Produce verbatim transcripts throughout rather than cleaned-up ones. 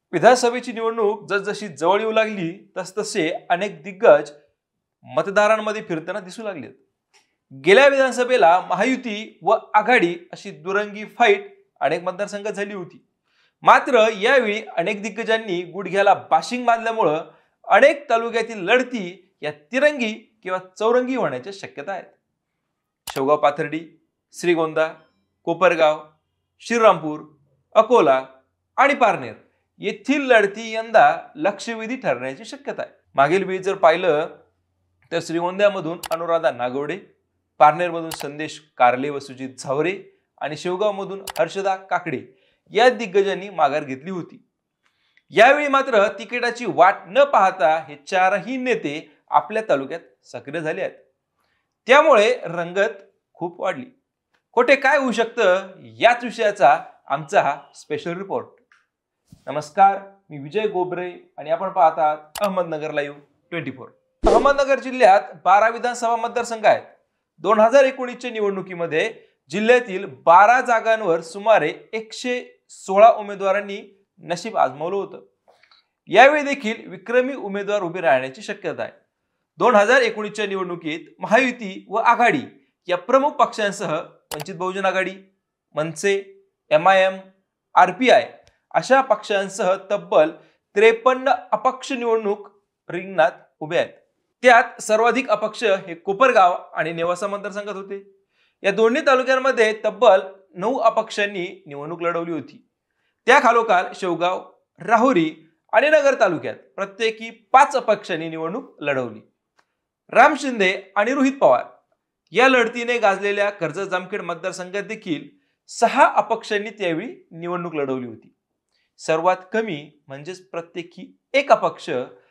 विधानसभेची निवडणूक जसजशी जवळ येऊ लागली तसतसे अनेक दिग्गज मतदारांमध्ये फिरताना दिसू लागलेत. गेल्या विधानसभेला महायुती व आघाडी अशी दुरंगी फाईट अनेक मतदारसंघात झाली होती. मात्र यावेळी अनेक दिग्गजांनी गुडघ्याला बाशिंग बांधल्यामुळे अनेक तालुक्यातील लढती या तिरंगी किंवा चौरंगी होण्याच्या शक्यता आहेत. शेवगाव पाथर्डी, श्रीगोंदा, कोपरगाव, श्रीरामपूर, अकोला आणि पारनेर येथील लढती यंदा लक्षवेधी ठरण्याची शक्यता आहे. मागील वेळी जर पाहिलं तर श्रीगोंद्यामधून अनुराधा नागवडे, पारनेरमधून संदेश कारले व सुजित झावरे आणि शेवगावमधून हर्षदा काकडे या दिग्गजांनी माघार घेतली होती. यावेळी मात्र तिकिटाची वाट न पाहता हे चारही नेते आपल्या तालुक्यात सक्रिय झाले आहेत. त्यामुळे रंगत खूप वाढली. कुठे काय होऊ शकतं याच विषयाचा आमचा हा स्पेशल रिपोर्ट. नमस्कार, मी विजय गोबरे आणि आपण पाहत आहात Ahmednagar live twenty four. Ahmednagar जिल्ह्यात बारा विधानसभा मतदारसंघ आहेत. दोन हजार एकोणीसच्या निवडणुकीमध्ये जिल्ह्यातील बारा जागांवर सुमारे एकशे सोळा उमेदवारांनी नशीब आजमावलं होतं. यावेळी देखील विक्रमी उमेदवार उभे राहण्याची शक्यता आहे. दोन हजार एकोणीसच्या निवडणुकीत महायुती व आघाडी या प्रमुख पक्षांसह वंचित बहुजन आघाडी, मनसे, M I M, R P I अशा पक्षांसह तब्बल त्रेपन्न अपक्ष निवडणूक रिंगणात उभे आहेत. त्यात सर्वाधिक अपक्ष हे कोपरगाव आणि नेवासा मतदारसंघात होते. या दोन्ही तालुक्यांमध्ये तब्बल नऊ अपक्षांनी निवडणूक लढवली होती. त्या खालोखाल शेवगाव, राहुरी आणि नगर तालुक्यात प्रत्येकी पाच अपक्षांनी निवडणूक लढवली. राम शिंदे आणि रोहित पवार या लढतीने गाजलेल्या कर्जत जामखेड मतदारसंघात देखील सहा अपक्षांनी त्यावेळी निवडणूक लढवली होती. सर्वात कमी म्हणजेच प्रत्येकी एक अपक्ष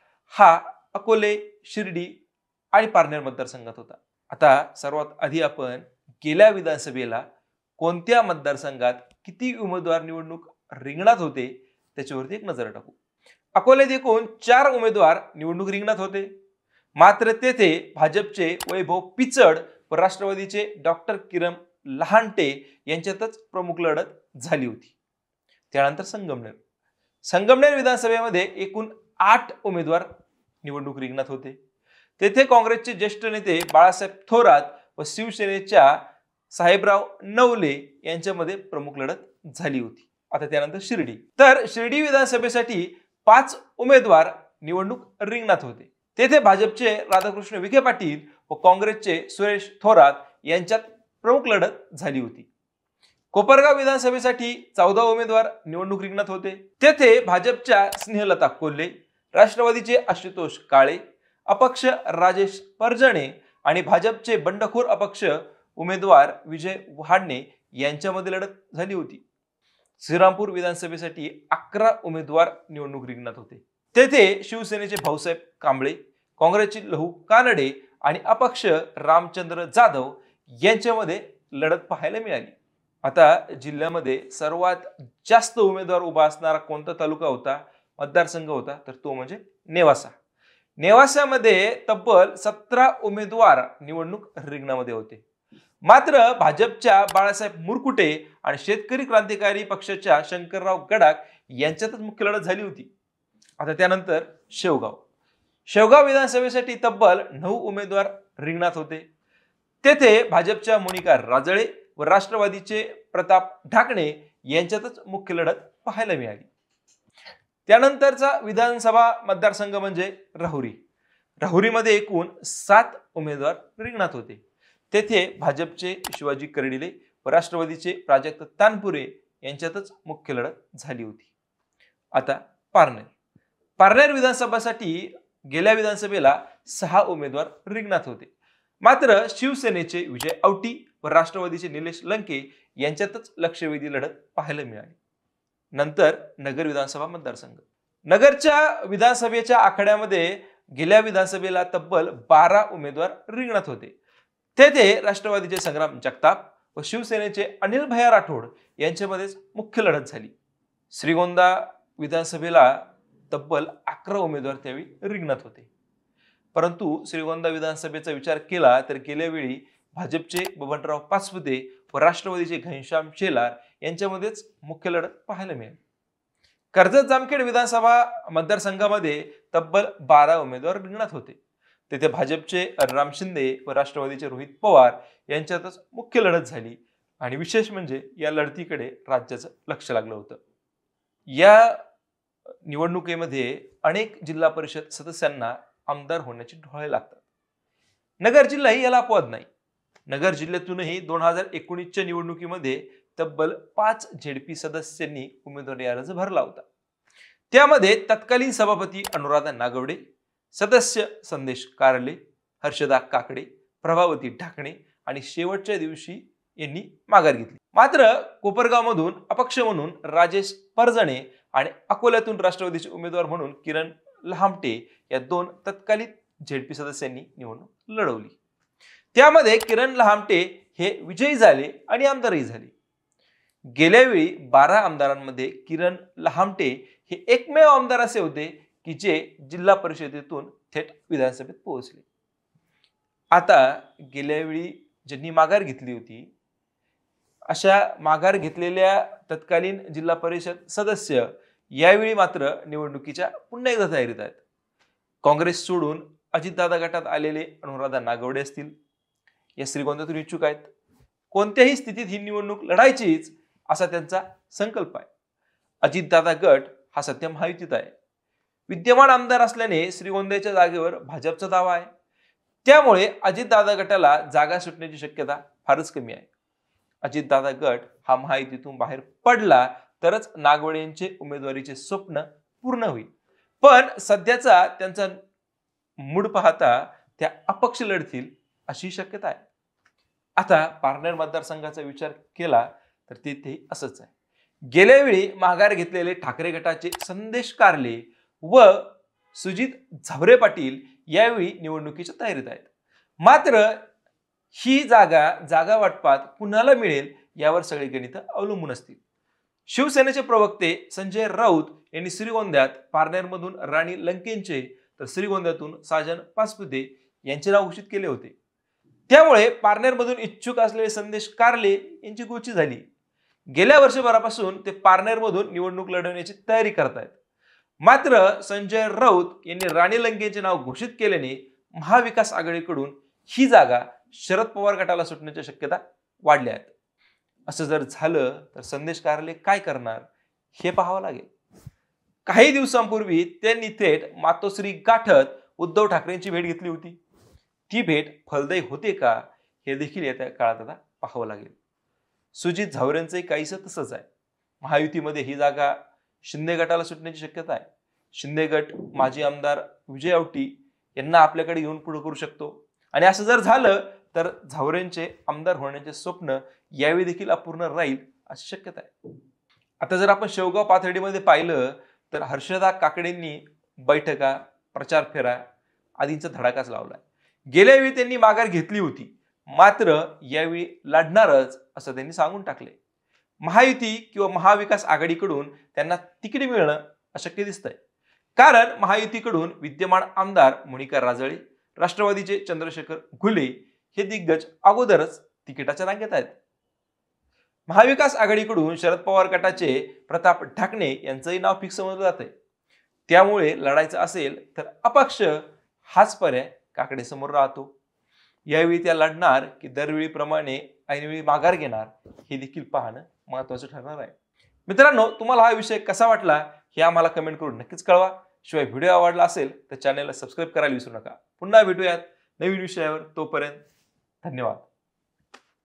हा अकोले, शिर्डी आणि पारनेर मतदारसंघात होता. आता सर्वात आधी आपण गेल्या विधानसभेला कोणत्या मतदारसंघात किती उमेदवार निवडणूक रिंगणात होते त्याच्यावरती एक नजर टाकू. अकोल्यात एकूण चार उमेदवार निवडणूक रिंगणात होते. मात्र तेथे भाजपचे वैभव पिचड व राष्ट्रवादीचे डॉक्टर किरण लहानटे यांच्यातच प्रमुख लढत झाली होती. त्यानंतर संगमनेर संगमनेर विधानसभेमध्ये एकूण आठ उमेदवार निवडणूक रिंगणात होते. तेथे काँग्रेसचे ज्येष्ठ नेते बाळासाहेब थोरात व शिवसेनेच्या साहेबराव नवले यांच्यामध्ये प्रमुख लढत झाली होती. आता त्यानंतर शिर्डी तर शिर्डी विधानसभेसाठी पाच उमेदवार निवडणूक रिंगणात होते. तेथे भाजपचे राधाकृष्ण विखे पाटील व काँग्रेसचे सुरेश थोरात यांच्यात प्रमुख लढत झाली होती. कोपरगाव विधानसभेसाठी चौदा उमेदवार निवडणूक रिंगणात होते. तेथे भाजपच्या स्नेहलता कोल्हे, राष्ट्रवादीचे आशुतोष काळे, अपक्ष राजेश परजणे आणि भाजपचे बंडखोर अपक्ष उमेदवार विजय वहाडणे यांच्यामध्ये लढत झाली होती. श्रीरामपूर विधानसभेसाठी अकरा उमेदवार निवडणूक रिंगणात होते. तेथे शिवसेनेचे भाऊसाहेब कांबळे, काँग्रेसचे लहू कानडे आणि अपक्ष रामचंद्र जाधव यांच्यामध्ये लढत पाहायला मिळाली. आता जिल्ह्यामध्ये सर्वात जास्त उमेदवार उभा असणारा कोणता तालुका होता, मतदारसंघ होता, तर तो म्हणजे नेवासा. नेवासामध्ये तब्बल सतरा उमेदवार निवडणूक रिंगणामध्ये होते. मात्र भाजपच्या बाळासाहेब मुरकुटे आणि शेतकरी क्रांतिकारी पक्षाच्या शंकरराव गडाख यांच्यातच मुख्य लढत झाली होती. आता त्यानंतर शेवगाव शेवगाव विधानसभेसाठी तब्बल नऊ उमेदवार रिंगणात होते. तेथे भाजपच्या मोनिका राजळे व राष्ट्रवादीचे प्रताप ढाकणे यांच्यातच मुख्य लढत पाहायला मिळाली. त्यानंतरचा विधानसभा मतदारसंघ म्हणजे राहुरी. राहुरीमध्ये एकूण सात उमेदवार रिंगणात होते. तेथे भाजपचे शिवाजी कर्डिले व राष्ट्रवादीचे प्राजक्त तानपुरे यांच्यातच मुख्य लढत झाली होती. आता पारनेर पारनेर विधानसभासाठी गेल्या विधानसभेला सहा उमेदवार रिंगणात होते. मात्र शिवसेनेचे विजय औटी व राष्ट्रवादीचे निलेश लंके यांच्यातच लक्षवेधी लढत पाहायला मिळाली. नंतर नगर विधानसभा मतदारसंघ नगरच्या विधानसभेच्या आखाड्यामध्ये गेल्या विधानसभेला तब्बल बारा उमेदवार रिंगणात होते. तेथे राष्ट्रवादीचे संग्राम जगताप व शिवसेनेचे अनिल भैया राठोड यांच्यामध्येच मुख्य लढत झाली. श्रीगोंदा विधानसभेला तब्बल अकरा उमेदवार त्यावेळी रिंगणात होते. परंतु श्रीगोंदा विधानसभेचा विचार केला तर गेल्या वेळी भाजपचे बबनराव पाचपुते व राष्ट्रवादीचे घनश्याम शेलार यांच्यामध्येच मुख्य लढत पाहायला मिळेल. कर्जत जामखेड विधानसभा मतदारसंघामध्ये तब्बल बारा उमेदवार रिंगणात होते. तेथे भाजपचे राम शिंदे व राष्ट्रवादीचे रोहित पवार यांच्यातच मुख्य लढत झाली आणि विशेष म्हणजे या लढतीकडे राज्याचं लक्ष लागलं होतं. या निवडणुकीमध्ये अनेक जिल्हा परिषद सदस्यांना आमदार होण्याची डोळे लागतात. नगर जिल्हाही याला अपवाद नाही. नगर जिल्ह्यातूनही दोन हजार एकोणीसच्या निवडणुकीमध्ये तब्बल पाच झेडपी सदस्यांनी उमेदवारी अर्ज भरला होता. त्यामध्ये तत्कालीन सभापती अनुराधा नागवडे, सदस्य संदेश कारले, हर्षदा काकडे, प्रभावती ढाकणे आणि शेवटच्या दिवशी यांनी माघार घेतली. मात्र कोपरगावमधून अपक्ष म्हणून राजेश परजणे आणि अकोल्यातून राष्ट्रवादीचे उमेदवार म्हणून किरण लहामटे या दोन तत्कालीन झेडपी सदस्यांनी निवडणूक लढवली. त्यामध्ये किरण लहामटे हे विजयी झाले आणि आमदारही झाले. गेल्या वेळी बारा आमदारांमध्ये किरण लहामटे हे एकमेव आमदार असे होते की जे जिल्हा परिषदेतून थेट विधानसभेत पोहोचले. आता गेल्या वेळी ज्यांनी माघार घेतली होती अशा माघार घेतलेल्या तत्कालीन जिल्हा परिषद सदस्य यावेळी मात्र निवडणुकीच्या पुन्हा एकदा तयारीत आहेत. काँग्रेस सोडून अजितदादा गटात आलेले अनुराधा नागवडे असतील, या श्रीगोंद्यातून इच्छुक आहेत. कोणत्याही स्थितीत ही निवडणूक लढायचीच असा त्यांचा संकल्प आहे. अजितदादा गट हा सध्या महायुतीत आहे. विद्यमान आमदार असल्याने श्रीगोंद्याच्या जागेवर भाजपचा दावा आहे. त्यामुळे अजितदादा गटाला जागा सुटण्याची शक्यता फारच कमी आहे. अजितदादा गट हा महायुतीतून बाहेर पडला तरच नागवडे यांचे उमेदवारीचे स्वप्न पूर्ण होईल. पण सध्याचा त्यांचा मूड पाहता त्या अपक्ष लढतील अशी शक्यता आहे. आता पारनेर मतदारसंघाचा विचार केला तर ते असंच आहे. गेल्या वेळी माघार घेतलेले ठाकरे गटाचे संदेश कारले व सुजित झावरे पाटील यावेळी निवडणुकीच्या तयारीत आहेत. मात्र ही जागा जागा वाटपात कुणाला मिळेल यावर सगळी गणितं अवलंबून असतील. शिवसेनेचे प्रवक्ते संजय राऊत यांनी श्रीगोंद्यात पारनेरमधून राणी लंकेंचे तर श्रीगोंद्यातून साजन पाचपुते यांचे नाव घोषित केले होते. त्यामुळे पारनेरमधून इच्छुक असलेले संदेश कारले यांची गोची झाली. गेल्या वर्षभरापासून ते पारनेरमधून निवडणूक लढवण्याची तयारी करतायत. मात्र संजय राऊत यांनी राणी लंकेंचे नाव घोषित केल्याने महाविकास आघाडीकडून ही जागा शरद पवार गटाला सुटण्याच्या शक्यता वाढल्या आहेत. असं जर झालं तर संदेश कारले काय करणार हे पाहावं लागेल. काही दिवसांपूर्वी त्यांनी थेट मातोश्री गाठत उद्धव ठाकरेंची भेट घेतली होती. ती भेट फलदायी होते का हे देखील येत्या काळात आता पाहावं लागेल. सुजित झावरेंचंही काहीसं तसंच आहे. महायुतीमध्ये ही जागा शिंदे गटाला सुटण्याची शक्यता आहे. शिंदे गट माजी आमदार विजय औटी यांना आपल्याकडे येऊन पुढे करू शकतो आणि असं जर झालं तर झावरेंचे आमदार होण्याचे स्वप्न यावेळी देखील अपूर्ण राहील अशी शक्यता आहे. आता जर आपण शेवगाव पाथर्डीमध्ये पाहिलं तर हर्षदा काकडेंनी बैठका, प्रचार फेरा आदींचा धडाकाच लावलाय. गेल्या वेळी त्यांनी माघार घेतली होती, मात्र यावेळी लढणारच असं त्यांनी सांगून टाकले. महायुती किंवा महाविकास आघाडीकडून त्यांना तिकीट मिळणं अशक्य दिसतंय. कारण महायुतीकडून विद्यमान आमदार मोनिका राजळे, राष्ट्रवादीचे चंद्रशेखर घुले हे दिग्गज अगोदरच तिकिटाच्या रांगेत आहेत. महाविकास आघाडीकडून शरद पवार गटाचे प्रताप ढाकणे यांचंही नाव फिक्स समजलं जातंय. त्यामुळे लढायचं असेल तर अपक्ष हाच पर्याय काकडे समोर राहतो. यावेळी त्या लढणार की दरवेळीप्रमाणे ऐनवेळी माघार घेणार हे देखील पाहणं महत्वाचं ठरणार आहे. मित्रांनो, तुम्हाला हा विषय कसा वाटला हे आम्हाला कमेंट करून नक्कीच कळवा. शिवाय व्हिडिओ आवडला असेल तर चॅनलला सबस्क्राईब करायला विसरू नका. पुन्हा भेटूयात नवीन विषयावर. तोपर्यंत धन्यवाद.